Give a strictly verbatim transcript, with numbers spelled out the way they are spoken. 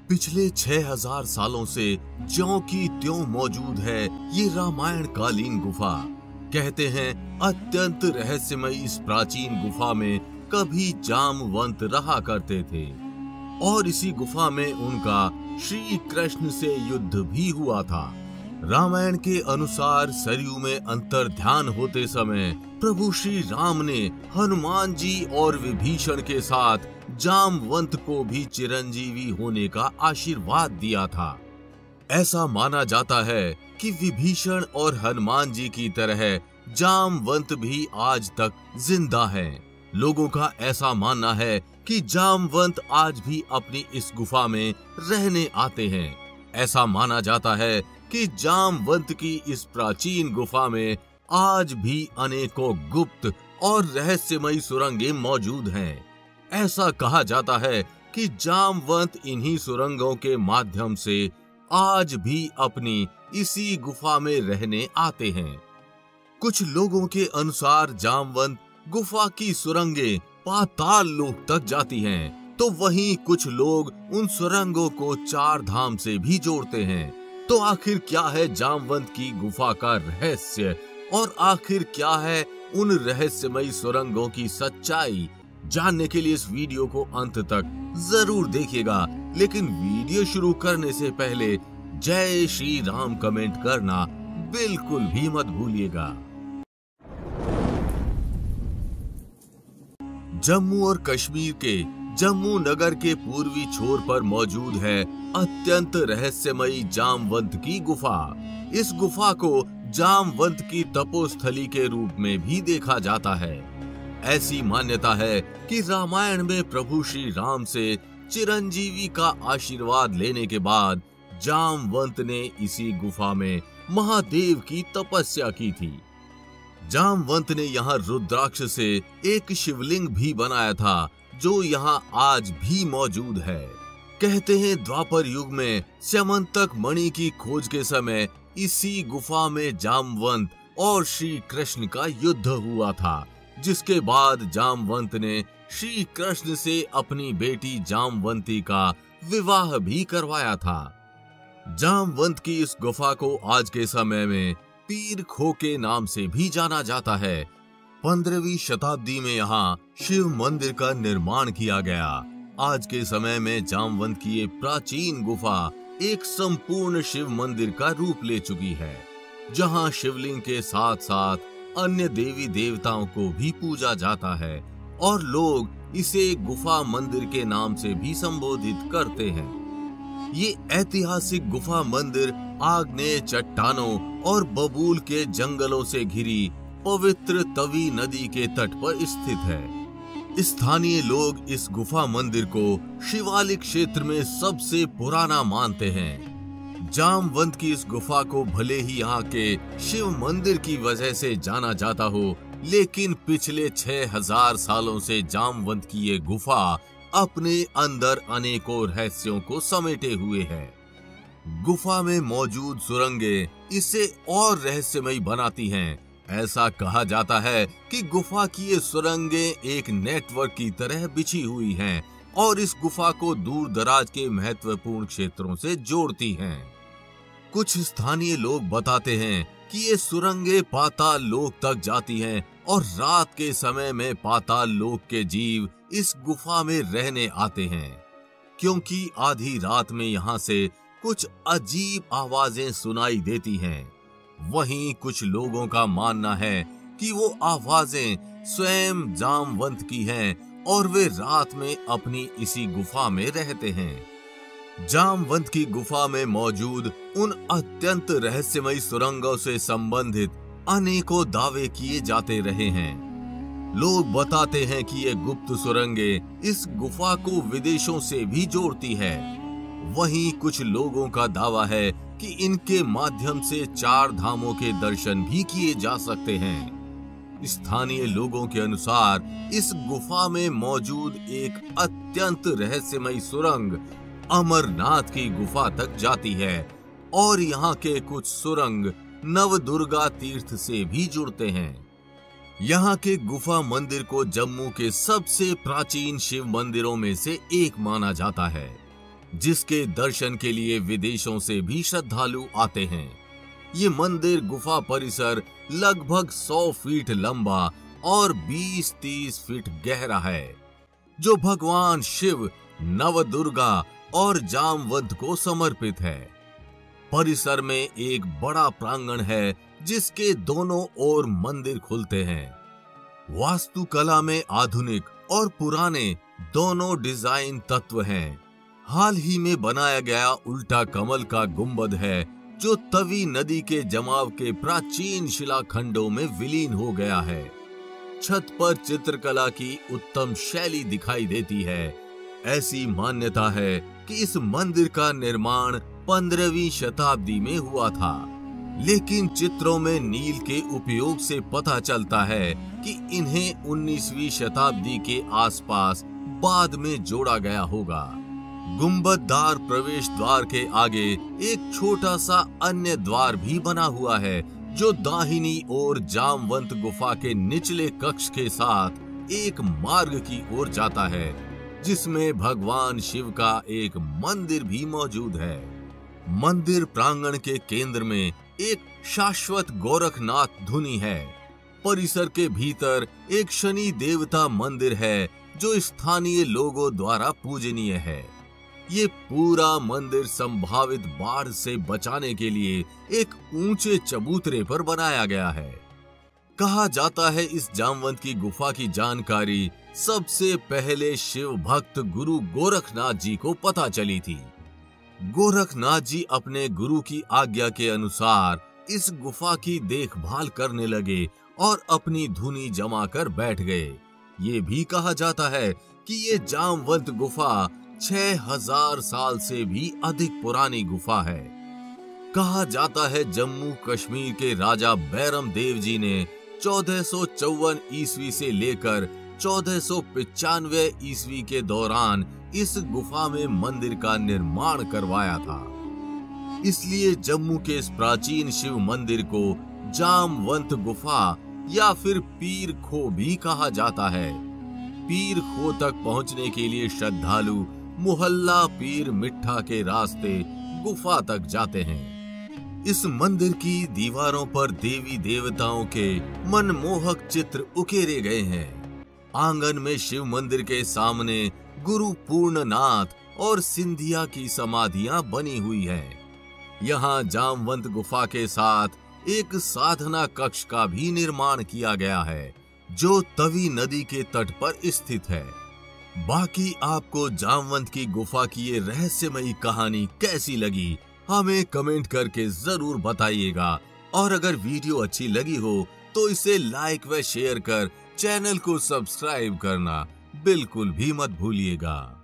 पिछले छह हजार सालों से ज्यों की त्यों मौजूद है ये रामायण कालीन गुफा। कहते हैं अत्यंत रहस्यमय इस प्राचीन गुफा में कभी जामवंत रहा करते थे और इसी गुफा में उनका श्री कृष्ण से युद्ध भी हुआ था। रामायण के अनुसार सरयू में अंतर ध्यान होते समय प्रभु श्री राम ने हनुमान जी और विभीषण के साथ जामवंत को भी चिरंजीवी होने का आशीर्वाद दिया था। ऐसा माना जाता है कि विभीषण और हनुमान जी की तरह जामवंत भी आज तक जिंदा है। लोगों का ऐसा मानना है कि जामवंत आज भी अपनी इस गुफा में रहने आते हैं। ऐसा माना जाता है कि जामवंत की इस प्राचीन गुफा में आज भी अनेकों गुप्त और रहस्यमयी सुरंगें मौजूद हैं। ऐसा कहा जाता है कि जामवंत इन्हीं सुरंगों के माध्यम से आज भी अपनी इसी गुफा में रहने आते हैं। कुछ लोगों के अनुसार जामवंत गुफा की सुरंगें पाताल लोक तक जाती हैं, तो वहीं कुछ लोग उन सुरंगों को चार धाम से भी जोड़ते हैं। तो आखिर क्या है जामवंत की गुफा का रहस्य और आखिर क्या है उन रहस्यमयी सुरंगों की सच्चाई? जानने के लिए इस वीडियो को अंत तक जरूर देखिएगा। लेकिन वीडियो शुरू करने से पहले जय श्री राम कमेंट करना बिल्कुल भी मत भूलिएगा। जम्मू और कश्मीर के जम्मू नगर के पूर्वी छोर पर मौजूद है अत्यंत रहस्यमयी जामवंत की गुफा। इस गुफा को जामवंत की तपोस्थली के रूप में भी देखा जाता है। ऐसी मान्यता है कि रामायण में प्रभु श्री राम से चिरंजीवी का आशीर्वाद लेने के बाद जामवंत ने इसी गुफा में महादेव की तपस्या की थी। जामवंत ने यहाँ रुद्राक्ष से एक शिवलिंग भी बनाया था जो यहाँ आज भी मौजूद है। कहते हैं द्वापर युग में स्यमंतक मणि की खोज के समय इसी गुफा में जामवंत और श्री कृष्ण का युद्ध हुआ था, जिसके बाद जामवंत ने श्री कृष्ण से अपनी बेटी जामवंती का विवाह भी करवाया था। जामवंत की इस गुफा को आज के समय में पीर खो के नाम से भी जाना जाता है। पंद्रहवीं शताब्दी में यहाँ शिव मंदिर का निर्माण किया गया। आज के समय में जामवंत की ये प्राचीन गुफा एक संपूर्ण शिव मंदिर का रूप ले चुकी है, जहाँ शिवलिंग के साथ साथ अन्य देवी देवताओं को भी पूजा जाता है और लोग इसे गुफा मंदिर के नाम से भी संबोधित करते हैं। ये ऐतिहासिक गुफा मंदिर आग्नेय चट्टानों और बबूल के जंगलों से घिरी पवित्र तवी नदी के तट पर स्थित है। स्थानीय लोग इस गुफा मंदिर को शिवालिक क्षेत्र में सबसे पुराना मानते हैं। जामवंत की इस गुफा को भले ही यहाँ के शिव मंदिर की वजह से जाना जाता हो, लेकिन पिछले छह हजार सालों से जामवंत की ये गुफा अपने अंदर अनेकों रहस्यों को समेटे हुए है। गुफा में मौजूद सुरंगें इसे और रहस्यमयी बनाती हैं। ऐसा कहा जाता है कि गुफा की ये सुरंगें एक नेटवर्क की तरह बिछी हुई हैं और इस गुफा को दूर दराज के महत्वपूर्ण क्षेत्रों से जोड़ती हैं। कुछ स्थानीय लोग बताते हैं कि ये सुरंगें पाताल लोक तक जाती हैं और रात के समय में पाताल लोक के जीव इस गुफा में रहने आते हैं, क्योंकि आधी रात में यहाँ से कुछ अजीब आवाजें सुनाई देती हैं। वहीं कुछ लोगों का मानना है कि वो आवाजें स्वयं जामवंत की हैं और वे रात में अपनी इसी गुफा में रहते हैं। जामवंत की गुफा में मौजूद उन अत्यंत रहस्यमयी सुरंगों से संबंधित अनेकों दावे किए जाते रहे हैं। लोग बताते हैं कि ये गुप्त सुरंगें इस गुफा को विदेशों से भी जोड़ती है। वहीं कुछ लोगों का दावा है कि इनके माध्यम से चार धामों के दर्शन भी किए जा सकते हैं। स्थानीय लोगों के अनुसार इस गुफा में मौजूद एक अत्यंत रहस्यमयी सुरंग अमरनाथ की गुफा तक जाती है और यहाँ के कुछ सुरंग नवदुर्गा तीर्थ से भी जुड़ते हैं। यहाँ के गुफा मंदिर को जम्मू के सबसे प्राचीन शिव मंदिरों में से एक माना जाता है। जिसके दर्शन के लिए विदेशों से भी श्रद्धालु आते हैं। ये मंदिर गुफा परिसर लगभग सौ फीट लंबा और बीस तीस फीट गहरा है, जो भगवान शिव, नवदुर्गा और जामवंत को समर्पित है। परिसर में एक बड़ा प्रांगण है जिसके दोनों ओर मंदिर खुलते हैं। वास्तुकला में आधुनिक और पुराने दोनों डिजाइन तत्व हैं। हाल ही में बनाया गया उल्टा कमल का गुंबद है, जो तवी नदी के जमाव के प्राचीन शिलाखंडों में विलीन हो गया है। छत पर चित्रकला की उत्तम शैली दिखाई देती है। ऐसी मान्यता है कि इस मंदिर का निर्माण पंद्रहवीं शताब्दी में हुआ था, लेकिन चित्रों में नील के उपयोग से पता चलता है कि इन्हें उन्नीसवीं शताब्दी के आसपास बाद में जोड़ा गया होगा। गुंबददार प्रवेश द्वार के आगे एक छोटा सा अन्य द्वार भी बना हुआ है, जो दाहिनी ओर जामवंत गुफा के निचले कक्ष के साथ एक मार्ग की ओर जाता है, जिसमें भगवान शिव का एक मंदिर भी मौजूद है। मंदिर प्रांगण के केंद्र में एक शाश्वत गोरखनाथ धुनी है। परिसर के भीतर एक शनि देवता मंदिर है, जो स्थानीय लोगों द्वारा पूजनीय है। ये पूरा मंदिर संभावित बाढ़ से बचाने के लिए एक ऊंचे चबूतरे पर बनाया गया है। कहा जाता है इस जामवंत की गुफा की जानकारी सबसे पहले शिव भक्त गुरु गोरखनाथ जी को पता चली थी। गोरखनाथ जी अपने गुरु की आज्ञा के अनुसार इस गुफा की देखभाल करने लगे और अपनी धुनी जमा कर बैठ गए। ये भी कहा जाता है कि ये जामवंत गुफा छह हजार साल से भी अधिक पुरानी गुफा है। कहा जाता है जम्मू कश्मीर के राजा बैरम देव जी ने चौदह सौ चौवन ईस्वी से लेकर चौदह सौ पिचानवे ईस्वी के दौरान इस गुफा में मंदिर का निर्माण करवाया था। इसलिए जम्मू के इस प्राचीन शिव मंदिर को जामवंत गुफा या फिर पीर खो भी कहा जाता है। पीर खो तक पहुंचने के लिए श्रद्धालु मोहल्ला पीर मिठा के रास्ते गुफा तक जाते हैं। इस मंदिर की दीवारों पर देवी देवताओं के मनमोहक चित्र उकेरे गए हैं। आंगन में शिव मंदिर के सामने गुरु पूर्णनाथ और सिंधिया की समाधियां बनी हुई हैं। यहाँ जामवंत गुफा के साथ एक साधना कक्ष का भी निर्माण किया गया है, जो तवी नदी के तट पर स्थित है। बाकी आपको जामवंत की गुफा की ये रहस्यमयी कहानी कैसी लगी, हमें कमेंट करके जरूर बताइएगा। और अगर वीडियो अच्छी लगी हो तो इसे लाइक व शेयर कर चैनल को सब्सक्राइब करना बिल्कुल भी मत भूलिएगा।